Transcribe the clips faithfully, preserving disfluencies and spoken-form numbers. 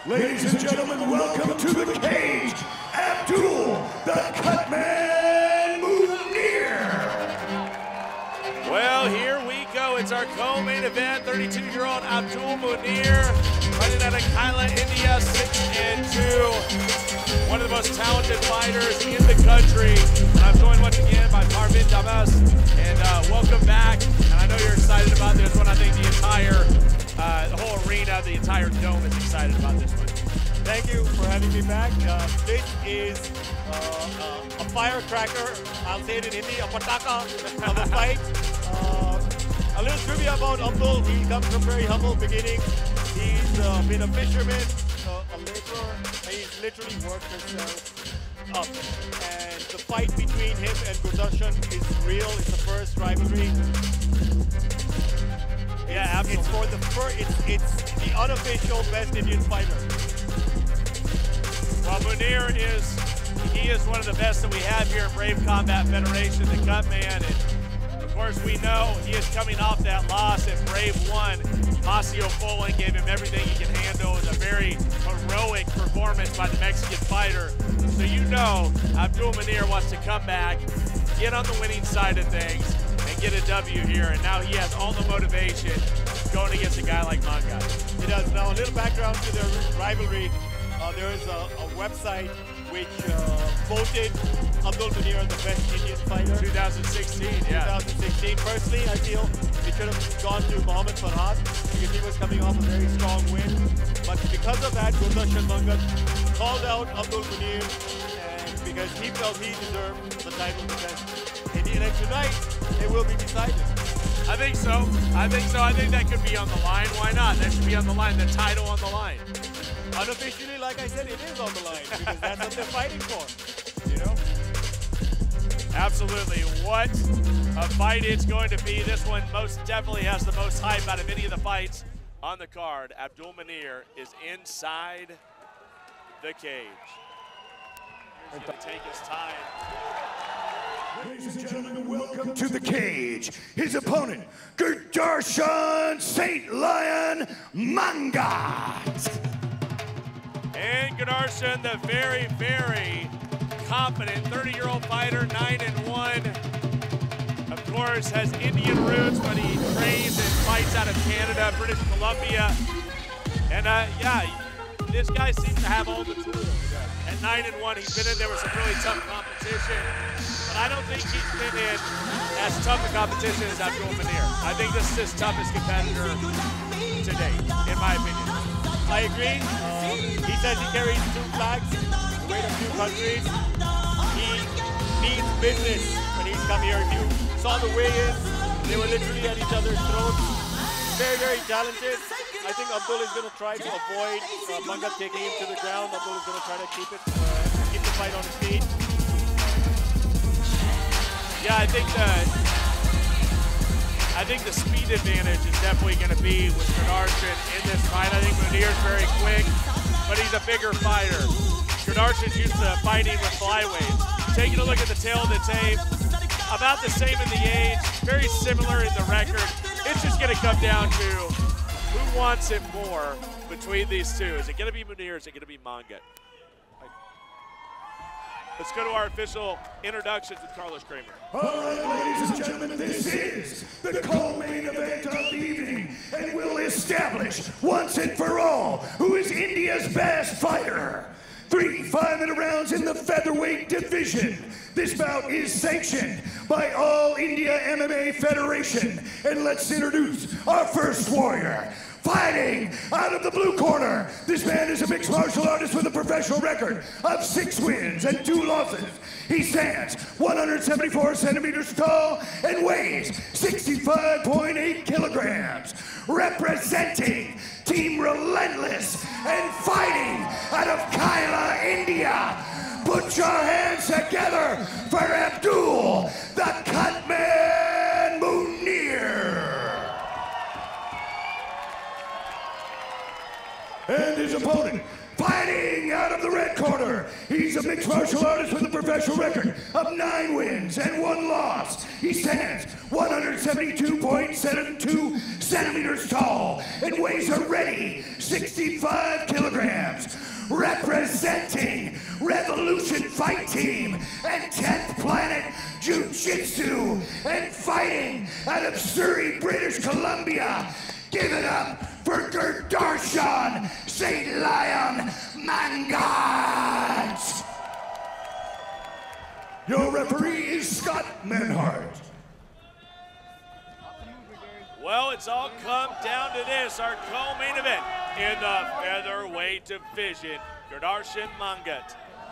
Ladies and gentlemen, welcome to the cage, Abdul the Cutman Muneer. Well, here we go. It's our co-main event. thirty-two-year-old Abdul Muneer fighting out of Kaila, India, six and two. One of the most talented fighters in the country. And I'm joined once again by Parvin Damas. And uh, welcome back. And I know you're excited about this one. I think the entire, uh, the whole arena, the entire dome is excited about this one. Thank you for having me back. Uh, this is uh, uh, a firecracker. I'll say it in Hindi, a pataka of a fight. Uh, a little trivia about Abdul. He comes from very humble beginnings. He's uh, been a fisherman, uh, a laborer. He's literally worked himself up. And the fight between him and Gurdarshan is real. It's the first rivalry. Yeah, absolutely. It's for the first. It's it's the unofficial best Indian fighter. Well, Muneer is, he is one of the best that we have here at Brave Combat Federation, the Cutman. And of course, we know he is coming off that loss at Brave one. Masio Poland gave him everything he can handle. It was a very heroic performance by the Mexican fighter. So you know Abdul Muneer wants to come back, get on the winning side of things, and get a W here. And now he has all the motivation going against a guy like Mangat. He does. Now, a little background to their rivalry. Uh, there is a, a website which uh, voted Abdul Muneer the best Indian fighter. twenty sixteen, yeah. twenty sixteen. Personally, I feel it should have gone to Muhammad Farhad because he was coming off a very strong win. But because of that, Gurdarshan Mangat called out Abdul Muneer, and because he felt he deserved the title of the best Indian. And tonight, it will be decided. I think so. I think so. I think that could be on the line. Why not? That should be on the line. The title on the line. Unofficially, like I said, it is on the line because that's what they're fighting for, you know? Absolutely. What a fight it's going to be. This one most definitely has the most hype out of any of the fights on the card. Abdul Muneer is inside the cage. He's going to take his time. Ladies and gentlemen, welcome to the cage. His opponent, Gurdarshan Saint Lion Mangat. And Gurdarshan, the very, very confident thirty-year-old fighter, nine and one. Of course, has Indian roots, but he trains and fights out of Canada, British Columbia. And uh, yeah, this guy seems to have all the tools. At nine and one, he's been in there with some really tough competition. But I don't think he's been in as tough a competition as Abdul Muneer. I think this is his toughest competitor to date, in my opinion. I agree. Uh, he says he carries two flags, the weight of two countries. He means business when he's come here. If you saw the weigh-ins, they were literally at each other's throats. Very, very talented. I think Abdul is going to try to avoid uh, Mangat taking him to the ground. Abdul is going to try to keep it, uh, keep the fight on his feet. Yeah, I think the I think the speed advantage is definitely going to be with Gurdarshan in this fight. I think Muneer's very quick, but he's a bigger fighter. Gurdarshan's used to fighting with flyweights. Taking a look at the tail of the tape, about the same in the age, very similar in the record. It's just going to come down to who wants it more between these two. Is it going to be Muneer or is it going to be Mangat? Let's go to our official introductions with Carlos Kramer. All right, ladies and gentlemen, this is the co-main event of the evening, and we'll establish once and for all who is India's best fighter. Three five-minute rounds in the featherweight division. This bout is sanctioned by All India M M A Federation. And let's introduce our first warrior. Fighting out of the blue corner, this man is a mixed martial artist with a professional record of six wins and two losses. He stands one hundred seventy-four centimeters tall and weighs sixty-five point eight kilograms. Representing Team Relentless and fighting out of Kaila, India. Put your hands together for Abdul the Cutman Muneer. And his opponent, fighting out of the red corner. He's a mixed martial artist with a professional record of nine wins and one loss. He stands one hundred seventy-two point seven two centimeters tall and weighs a ready sixty-five kilograms, representing Revolution Fight Team and tenth Planet Jiu-Jitsu, and fighting out of Surrey, British Columbia, give it up for Gurdarshan Mangat. Your referee is Scott Menhart. Well, it's all come down to this, our co-main event in the featherweight division. Gurdarshan Mangat.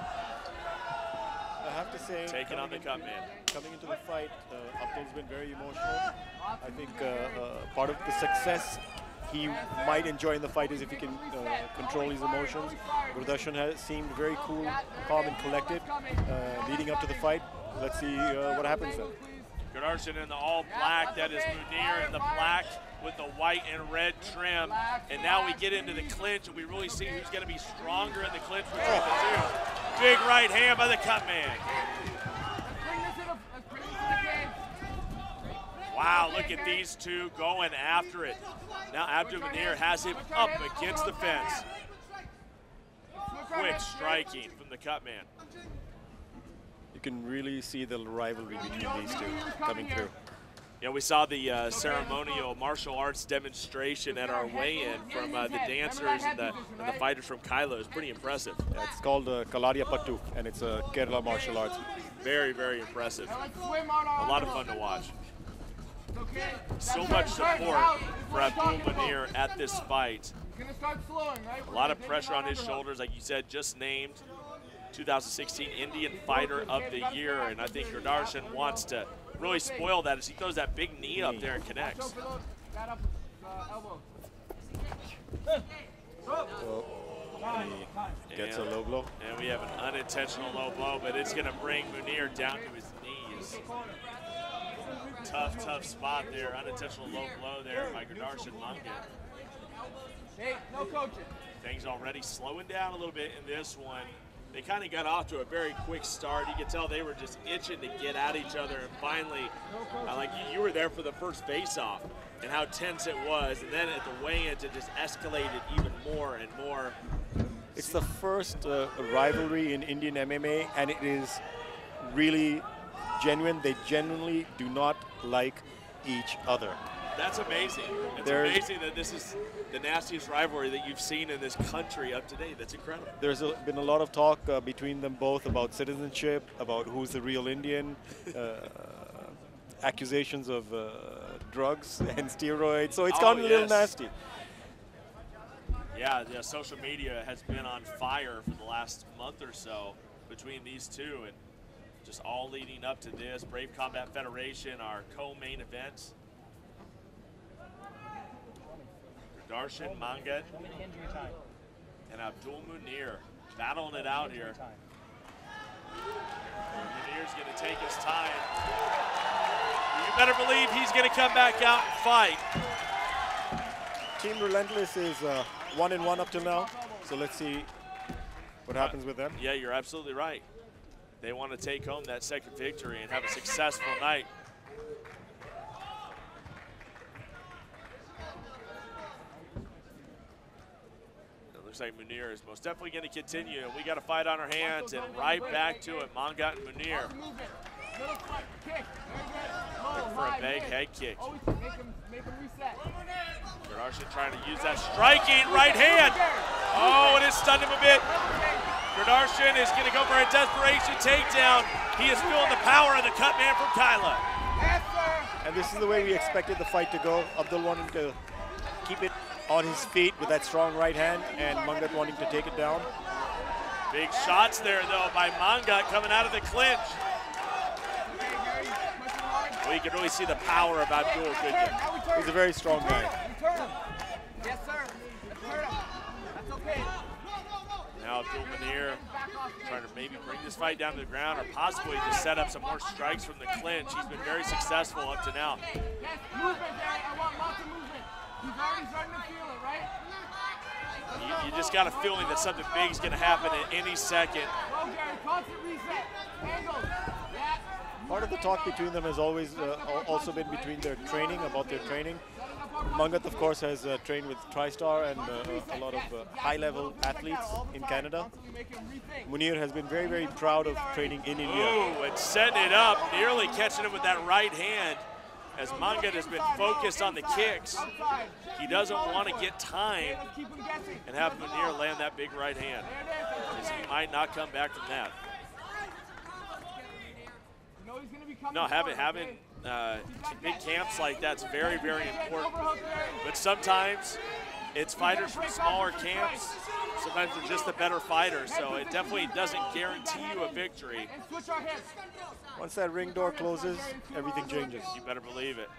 I have to say, taking on the cut man. Coming into the fight, uh, Abdul's been very emotional. I think uh, uh, part of the success he might enjoy in the fight is if he can uh, control his emotions. Gurdarshan has seemed very cool, calm, and collected uh, leading up to the fight. Let's see uh, what happens then. Gurdarshan in the all black, that is Muneer in the black with the white and red trim. And now we get into the clinch, and we really see who's going to be stronger in the clinch between the two. Big right hand by the cut man. Wow, look at these two going after it. Now Abdul Muneer has him up against the fence. Quick striking from the cut man. You can really see the rivalry between these two coming through. Yeah, we saw the uh, ceremonial martial arts demonstration at our weigh-in from uh, the dancers and the, and the fighters from Kylo. It was pretty impressive. Yeah, it's called uh, Kalariya Pattu, and it's a uh, Kerala martial arts. Very, very impressive. A lot of fun to watch. So much support for Abdul Muneer at this fight. A lot of pressure on his shoulders, like you said, just named two thousand sixteen Indian Fighter of the Year, and I think Gurdarshan wants to really spoil that as he throws that big knee up there and connects. So, he gets and, a low blow. And we have an unintentional low blow, but it's going to bring Muneer down to his knees. Tough, tough spot there. Unintentional low blow there by Gurdarshan Mangat. Hey, no coaching. Things already slowing down a little bit in this one. They kind of got off to a very quick start. You could tell they were just itching to get at each other. And finally, uh, like you, you were there for the first face-off and how tense it was. And then at the weigh-ins, it just escalated even more and more. It's the first uh, rivalry in Indian M M A, and it is really genuine. They genuinely do not like each other. That's amazing. It's There's, amazing that this is the nastiest rivalry that you've seen in this country up to date. That's incredible. There's a, been a lot of talk uh, between them both about citizenship, about who's the real Indian, uh, accusations of uh, drugs and steroids. So it's oh, gotten a little yes. nasty. Yeah, yeah, social media has been on fire for the last month or so between these two, and just all leading up to this. Brave Combat Federation, our co-main event. Gurdarshan Mangat and Abdul Muneer battling it out here. Muneer's going to take his time. You better believe he's going to come back out and fight. Team Relentless is uh, one and one up till now, so let's see what happens uh, with them. Yeah, you're absolutely right. They want to take home that second victory and have a successful night. Looks like Muneer is most definitely going to continue. We got a fight on our hands, and right back to it, Mangat and Muneer. Looking for a big head kick. Gurdarshan trying to use that striking right hand. Oh, and it stunned him a bit. Gurdarshan is going to go for a desperation takedown. He is feeling the power of the cut man from Kyla. And this is the way we expected the fight to go. Abdul wanting to keep it on his feet with that strong right hand, and Mangat wanting to take it down. Big shots there, though, by Mangat coming out of the clinch. Well, you can really see the power of Abdul, couldn't you? He's a very strong guy. Yes, sir. That's okay. Now Abdul Muneer trying to maybe bring this fight down to the ground, or possibly just set up some more strikes from the clinch. He's been very successful up to now. Yes, movement, Gary. I want lots of movement. He's already starting to feel it, right? You, you just got a feeling that something big is going to happen at any second. Go, Gary. Constant reset. Angles. Yeah. Part of the talk between them has always uh, also been between their training, about their training. Mangat, of course, has uh, trained with TriStar and uh, a lot of uh, high-level athletes in Canada. Muneer has been very, very proud of training in India. Ooh, and setting it up, nearly catching him with that right hand. As Mangat has been focused on the kicks, he doesn't want to get time and have Muneer land that big right hand, because he might not come back from that. No, having, having uh, big camps like that's very, very important. But sometimes it's fighters from smaller camps. Sometimes they're just the better fighters, so it definitely doesn't guarantee you a victory. Once that ring door closes, everything changes. You better believe it.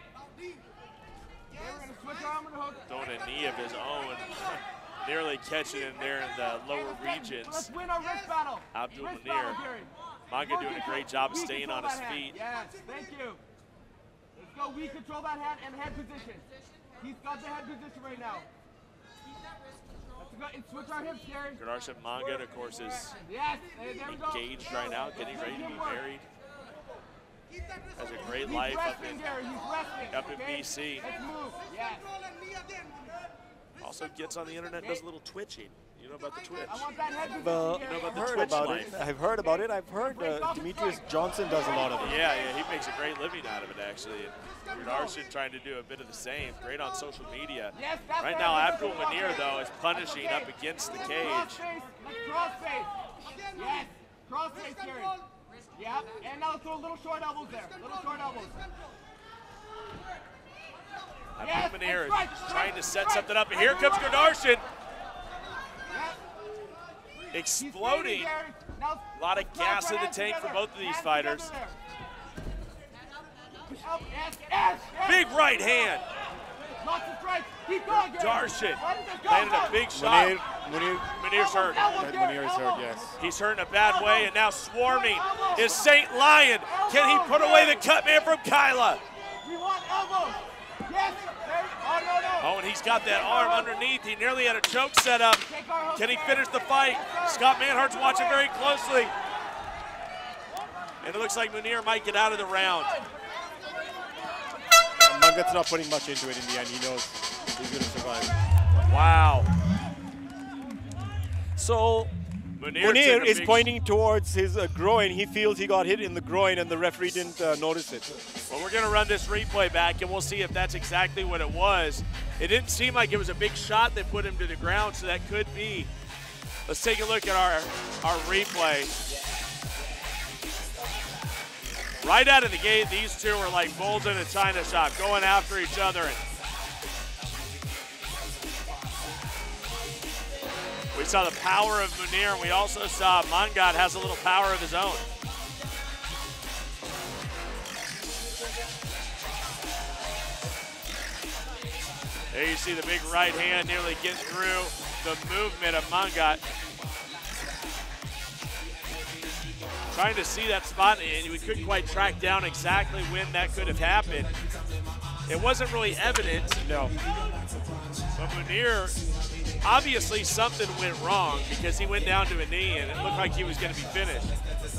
Throwing a knee of his own, nearly catching him there in the lower regions. Abdul Muneer. Mangat doing a great job of staying on his feet. Yes, thank you. Let's go. We control that head and head position. He's got the head position right now. Let's go and switch our hips, Gary. Gurdarshan Mangat, of course, is yes, there we go. engaged right now, getting ready to be married. Has a great life up in, up in B C. Let's move. Yes. Also gets on the internet and does a little twitching. You know about the Twitch? I want that head position, Well, You know about the heard Twitch about life? it. I've heard about it. I've heard uh, Demetrius Johnson does a lot of it. Yeah, yeah, he makes a great living out of it, actually. And Gurdarshan trying to do a bit of the same. Great on social media. Yes, that's Right right. now, Abdul Muneer, though, is punishing up against the Cross cage. face. Let's cross face. Yes. Cross face, Gary. Yep. And now throw little short elbows there. Little short elbows. Yes, Abdul Muneer and strike, is strike, trying to set strike. something up. And here comes Gurdarshan. Yep. Exploding. A lot of gas in the tank for both of these fighters. Big right hand. Gurdarshan landed a big shot. Muneer, Muneer, Muneer's hurt. Muneer is hurt, yes. He's hurt in a bad way, and now swarming is Saint Lion. Can he put away the cut man from Kyla? We want elbows. Yes. Oh, no, no. Oh, and he's got that arm underneath. He nearly had a choke set up. Can he finish the fight? Scott Manhart's watching very closely. And it looks like Muneer might get out of the round. Mangat's not putting much into it in the end. He knows he's going to survive. Wow. So, Muneer, Muneer took a is big pointing towards his uh, groin. He feels he got hit in the groin and the referee didn't uh, notice it. Well, we're going to run this replay back, and we'll see if that's exactly what it was. It didn't seem like it was a big shot that put him to the ground, so that could be. Let's take a look at our, our replay. Right out of the gate, these two were like bulls in a china shop, going after each other. And we saw the power of Muneer, and we also saw Mangat has a little power of his own. There you see the big right hand nearly get through the movement of Mangat. Trying to see that spot, and we couldn't quite track down exactly when that could have happened. It wasn't really evident. No. But Muneer, obviously something went wrong because he went down to a knee and it looked like he was going to be finished.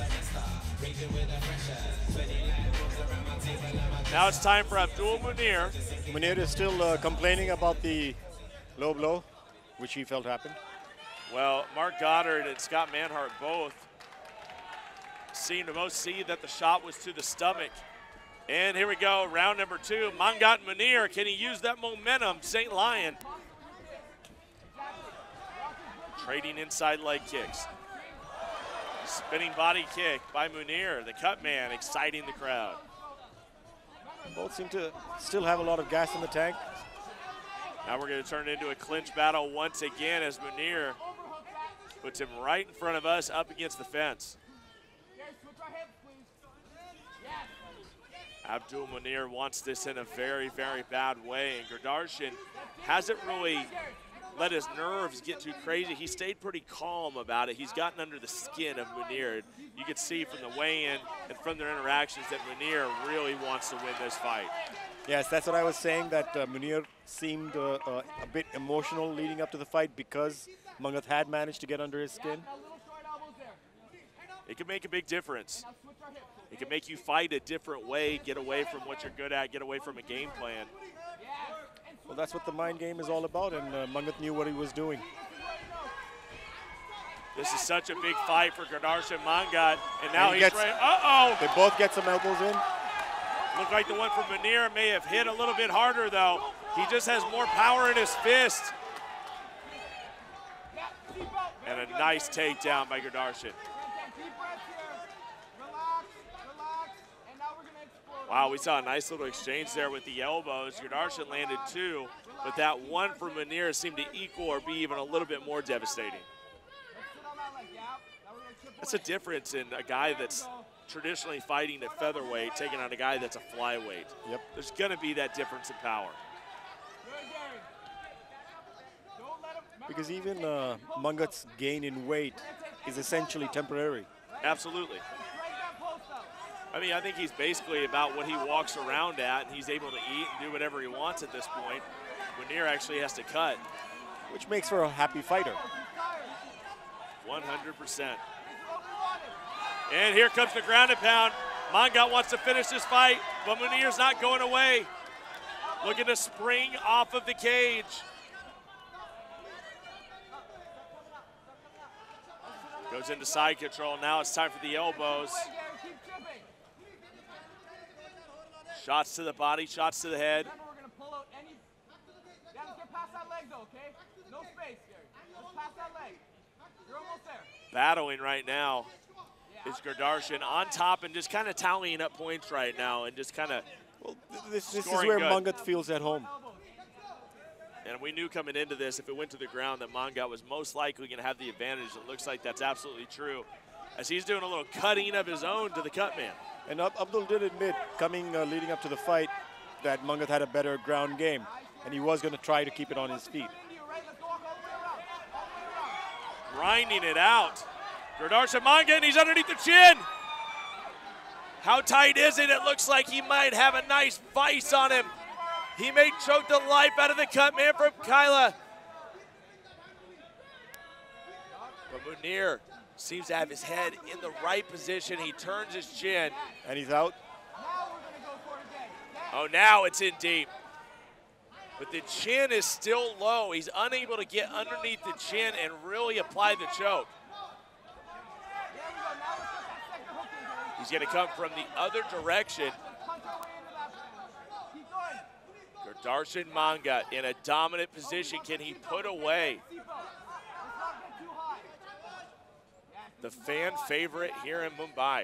Now it's time for Abdul Muneer. Muneer is still uh, complaining about the low blow, which he felt happened. Well, Mark Goddard and Scott Manhart both seem to most see that the shot was to the stomach. And here we go, round number two. Mangat Muneer, can he use that momentum? Saint Lion trading inside leg kicks. Spinning body kick by Muneer, the cut man, exciting the crowd. Both seem to still have a lot of gas in the tank. Now we're going to turn it into a clinch battle once again as Muneer puts him right in front of us up against the fence. Abdul Muneer wants this in a very, very bad way, and Gurdarshan hasn't really let his nerves get too crazy. He stayed pretty calm about it. He's gotten under the skin of Muneer. You can see from the weigh-in and from their interactions that Muneer really wants to win this fight. Yes, that's what I was saying, that uh, Muneer seemed uh, uh, a bit emotional leading up to the fight because Mangat had managed to get under his skin. It can make a big difference. It can make you fight a different way, get away from what you're good at, get away from a game plan. Well, that's what the mind game is all about, and uh, Mangat knew what he was doing. This is such a big fight for Gurdarshan Mangat, and now And he he's gets, ready. Uh-oh! They both get some elbows in. Looked like the one from Muneer may have hit a little bit harder, though. He just has more power in his fist. And a nice takedown by Gurdarshan. Wow, we saw a nice little exchange there with the elbows. Gurdarshan landed two, but that one from Muneer seemed to equal or be even a little bit more devastating. That's a difference in a guy that's traditionally fighting at featherweight, taking on a guy that's a flyweight. Yep. There's going to be that difference in power. Because even uh, Mangat's gain in weight is essentially temporary. Absolutely. I mean, I think he's basically about what he walks around at, and he's able to eat and do whatever he wants at this point. Muneer actually has to cut. Which makes for a happy fighter. one hundred percent. And here comes the ground and pound. Mangat wants to finish this fight, but Muneer's not going away. Looking to spring off of the cage. Goes into side control. Now it's time for the elbows. Shots to the body, shots to the head. We're gonna pull out any. Yeah, let's get past that leg though, okay? No space, Gary. Let's pass that leg. You're almost there. Battling right now is Gurdarshan on top and just kind of tallying up points right now and just kind of. Well, this, this is Scoring where good. Mangat feels at home. And we knew coming into this, if it went to the ground, that Mangat was most likely going to have the advantage. It looks like that's absolutely true, as he's doing a little cutting of his own to the cut man. And Ab Abdul did admit, coming uh, leading up to the fight, that Mangat had a better ground game, and he was going to try to keep it on his feet. Grinding it out. Gurdarshan Mangat, and he's underneath the chin. How tight is it? It looks like he might have a nice vice on him. He may choke the life out of the cut man from Kyla. But Muneer seems to have his head in the right position. He turns his chin. And he's out. Oh, now it's in deep. But the chin is still low. He's unable to get underneath the chin and really apply the choke. He's going to come from the other direction. Gurdarshan Mangat in a dominant position. Can he put away the fan favorite here in Mumbai?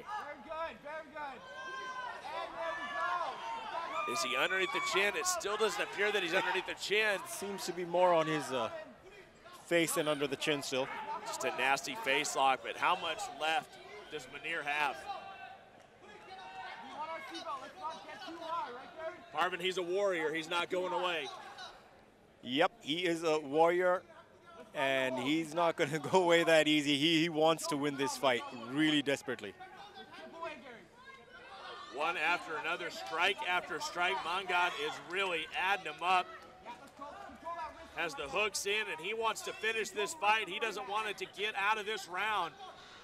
Is he underneath the chin? It still doesn't appear that he's underneath the chin. Seems to be more on his uh, face than under the chin still. Just a nasty face lock, but how much left does Muneer have? Marvin, he's a warrior. He's not going away. Yep, he is a warrior, and he's not going to go away that easy. He, he wants to win this fight really desperately. One after another, strike after strike. Mangat is really adding him up. Has the hooks in, and he wants to finish this fight. He doesn't want it to get out of this round.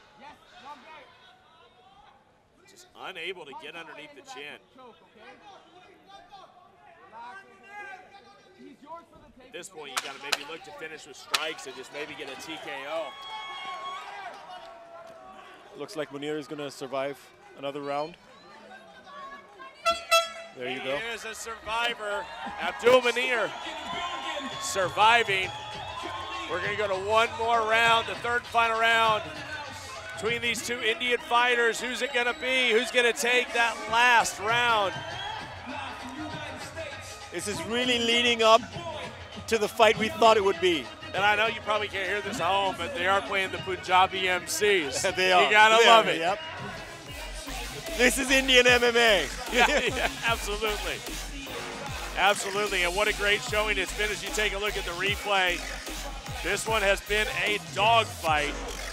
Just unable to get underneath the chin. At this point, you got to maybe look to finish with strikes and just maybe get a T K O. Looks like Muneer is going to survive another round. There you he go. He is a survivor. Abdul Muneer surviving. We're going to go to one more round, the third and final round between these two Indian fighters. Who's it going to be? Who's going to take that last round? This is really leading up to the fight we thought it would be. And I know you probably can't hear this at home, but they are playing the Punjabi M Cs. They are. You gotta they love are, it. Yep. This is Indian M M A. yeah, yeah, absolutely. Absolutely, and what a great showing it's been as you take a look at the replay. This one has been a dogfight.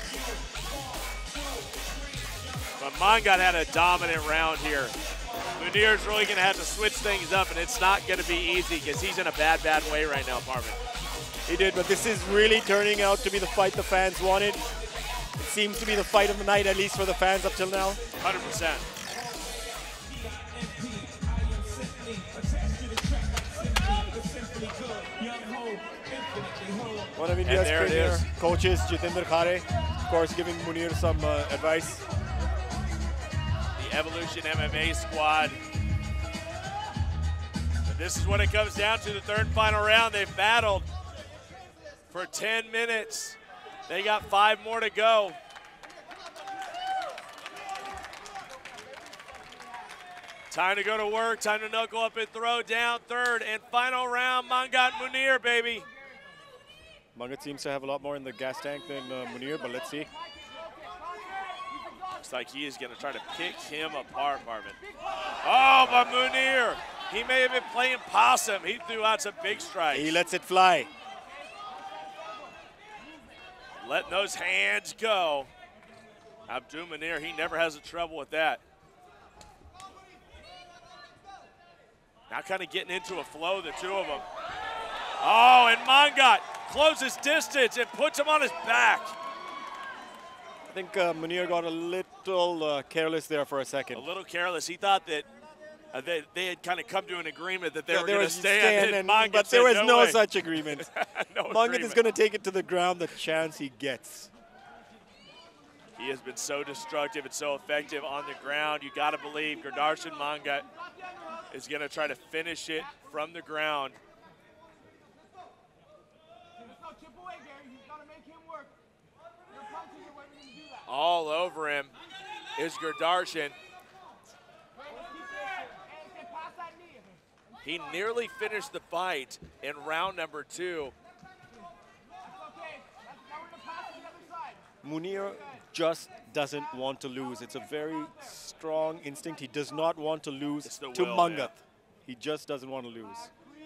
But Mangat had a dominant round here. Muneer's really going to have to switch things up, and it's not going to be easy because he's in a bad, bad way right now, Parvin. He did, but this is really turning out to be the fight the fans wanted. It seems to be the fight of the night, at least for the fans up till now. one hundred percent. One of India's there it premier is. coaches, Jitinder Khare, of course, giving Muneer some uh, advice. The Evolution M M A squad. But this is what it comes down to, the third and final round. They've battled for ten minutes. They got five more to go. Time to go to work, time to knuckle up and throw down. Third and final round, Mangat Muneer, baby. Mangat seems to have a lot more in the gas tank than uh, Muneer, but let's see. Looks like he is going to try to pick him apart, Marvin. Oh, but Muneer, he may have been playing possum. He threw out some big strikes. He lets it fly. Letting those hands go. Abdul Muneer, he never has a trouble with that. Now kind of getting into a flow, the two of them. Oh, and Mangat closes distance and puts him on his back. I think uh, Muneer got a little uh, careless there for a second. A little careless. He thought that uh, they, they had kind of come to an agreement that they Yeah, were there going to was stand. stand and and- Mangat but said, there was no way. such agreement. no Mangat agreement. is going to take it to the ground the chance he gets. He has been so destructive and so effective on the ground. You got to believe Gurdarshan Mangat is going to try to finish it from the ground. All over him is Gurdarshan. He nearly finished the fight in round number two. Muneer just doesn't want to lose. It's a very strong instinct. He does not want to lose It's the to will, Mangat. yeah. He just doesn't want to lose.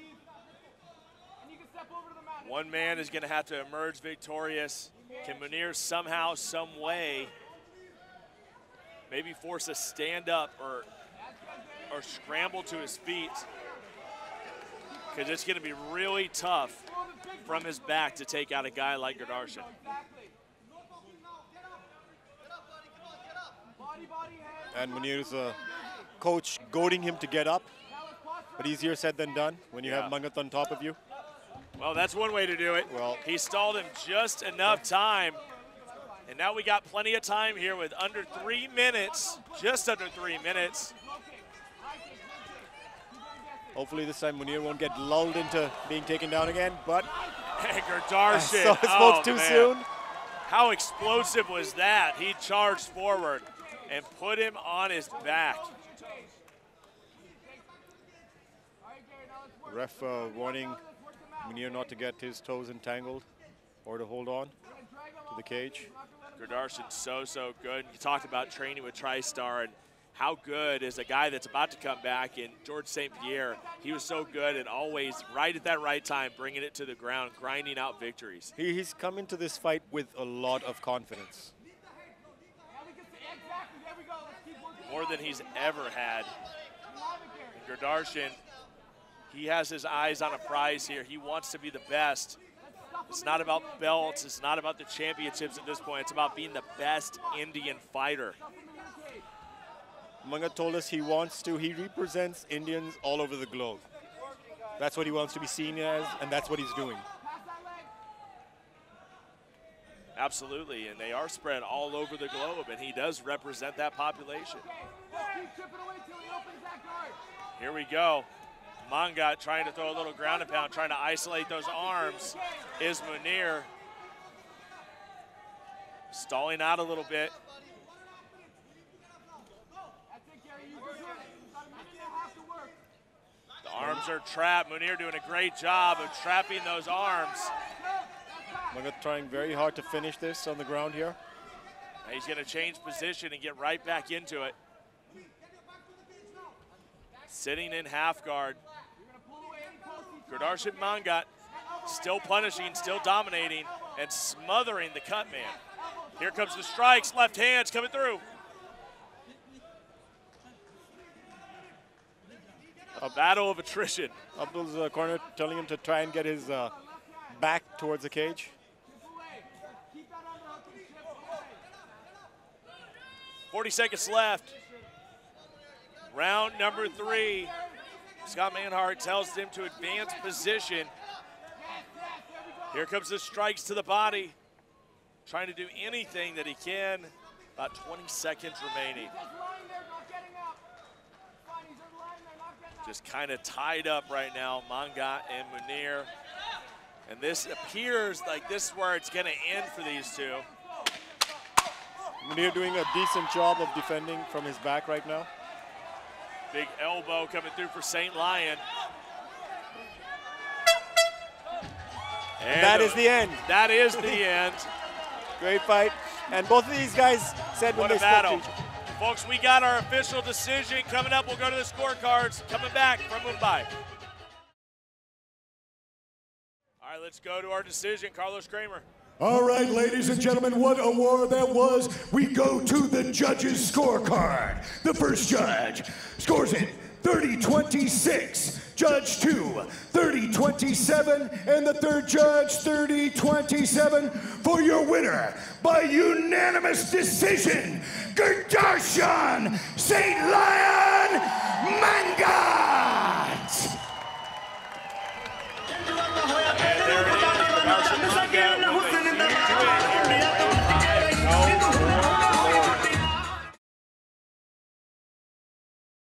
One man is going to have to emerge victorious. Can Muneer somehow, some way, maybe force a stand up or, or scramble to his feet? Because it's going to be really tough from his back to take out a guy like Gurdarshan. And Muneer's uh, coach goading him to get up. But easier said than done when you Yeah. have Mangat on top of you. Well, that's one way to do it. Well- he stalled him just enough time. And now we got plenty of time here with under three minutes, just under three minutes. Hopefully this time Muneer won't get lulled into being taken down again, but Hey, I Gurdarshan. saw his oh, smoke too man. soon. How explosive was that? He charged forward and put him on his back. Ref uh, warning Muneer not to get his toes entangled or to hold on to the cage. Gurdarshan's so, so good. You talked about training with TriStar and how good is a guy that's about to come back in George Saint Pierre. He was so good and always right at that right time, bringing it to the ground, grinding out victories. He, he's come into this fight with a lot of confidence. More than he's ever had. And Gurdarshan, he has his eyes on a prize here. He wants to be the best. It's not about belts. It's not about the championships at this point. It's about being the best Indian fighter. Mangat told us he wants to, he represents Indians all over the globe. That's what he wants to be seen as, and that's what he's doing. Absolutely, and they are spread all over the globe, and he does represent that population. Here we go. Mangat trying to throw a little ground and pound, trying to isolate those arms, is Muneer. Stalling out a little bit. The arms are trapped. Muneer doing a great job of trapping those arms. Mangat trying very hard to finish this on the ground here. Now he's going to change position and get right back into it. Sitting in half guard. Gurdarshan Mangat still punishing, still dominating, and smothering the cut man. Here comes the strikes, left hands coming through. A battle of attrition. Abdul's uh, corner telling him to try and get his uh, back towards the cage. forty seconds left. Round number three. Scott Manhart tells them to advance position. Here comes the strikes to the body. Trying to do anything that he can. About twenty seconds remaining. Just kind of tied up right now, Mangat and Muneer. And this appears like this is where it's going to end for these two. Muneer doing a decent job of defending from his back right now. Big elbow coming through for Saint Lion. And that is the end. That is the end. Great fight. And both of these guys said when What a they battle. spoke to each other. Folks, we got our official decision coming up. We'll go to the scorecards. Coming back from Mumbai. All right, let's go to our decision. Carlos Kramer. All right, ladies and gentlemen, what a war that was. We go to the judges' scorecard. The first judge scores it thirty twenty-six. Judge two, thirty twenty-seven, and the third judge, thirty twenty-seven, for your winner by unanimous decision, Gurdarshan Saint Lion Mangat!